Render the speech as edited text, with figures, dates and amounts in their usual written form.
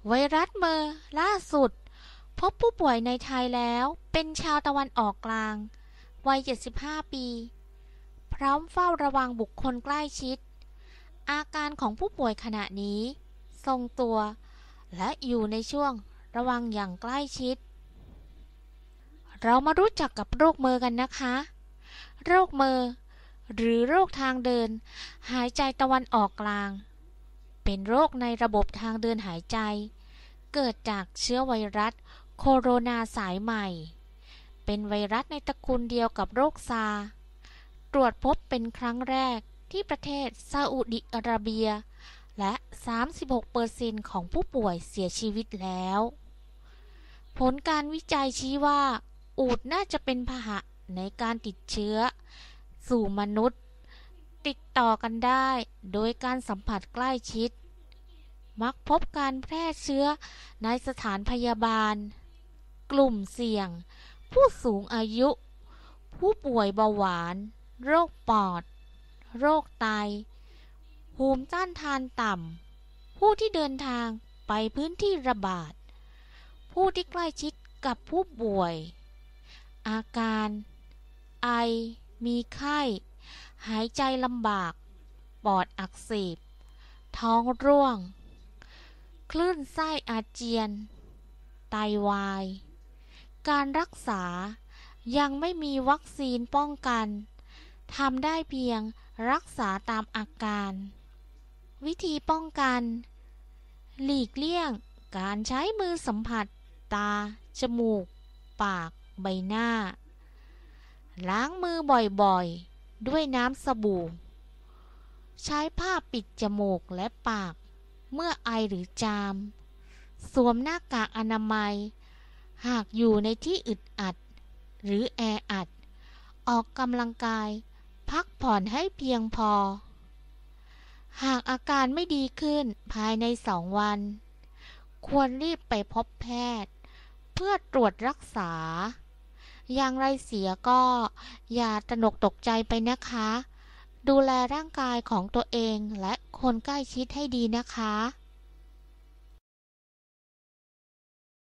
ไวรัสเมอร์ล่าสุดพบผู้ป่วยในไทยแล้วเป็นชาวตะวันออกกลางวัย 75 ปี พร้อมเฝ้าระวังบุคคลใกล้ชิดอาการของผู้ป่วยขณะนี้ทรงตัวและอยู่ในช่วงระวังอย่างใกล้ชิดเรามารู้จักกับโรคเมอร์กันนะคะโรคเมอร์หรือโรคทางเดินหายใจตะวันออกกลางเป็นโรคในระบบทางเดินหายใจเกิดจากเชื้อไวรัสโคโรนาสายใหม่เป็นไวรัสในตระกูลเดียวกับโรคซาร์ตรวจพบเป็นครั้งแรกที่ประเทศซาอุดิอาระเบียและ 36% ของผู้ป่วยเสียชีวิตแล้วผลการวิจัยชี้ว่าอูฐน่าจะเป็นพาหะในการติดเชื้อสู่มนุษย์ติดต่อกันได้โดยการสัมผัสใกล้ชิดมักพบการแพร่เชื้อในสถานพยาบาลกลุ่มเสี่ยงผู้สูงอายุผู้ป่วยเบาหวานโรคปอดโรคไตภูมิต้านทานต่ำผู้ที่เดินทางไปพื้นที่ระบาดผู้ที่ใกล้ชิดกับผู้ป่วยอาการไอมีไข้หายใจลำบากปอดอักเสบท้องร่วงคลื่นไส้อาเจียนไตวายการรักษายังไม่มีวัคซีนป้องกันทำได้เพียงรักษาตามอาการวิธีป้องกันหลีกเลี่ยงการใช้มือสัมผัสตาจมูกปากใบหน้าล้างมือบ่อยๆด้วยน้ำสบู่ใช้ผ้าปิดจมูกและปากเมื่อไอหรือจามสวมหน้ากากอนามัยหากอยู่ในที่อึดอัดหรือแออัดออกกำลังกายพักผ่อนให้เพียงพอหากอาการไม่ดีขึ้นภายใน2 วันควรรีบไปพบแพทย์เพื่อตรวจรักษาอย่างไรเสียก็อย่าตระหนกตกใจไปนะคะดูแลร่างกายของตัวเองและคนใกล้ชิดให้ดีนะคะ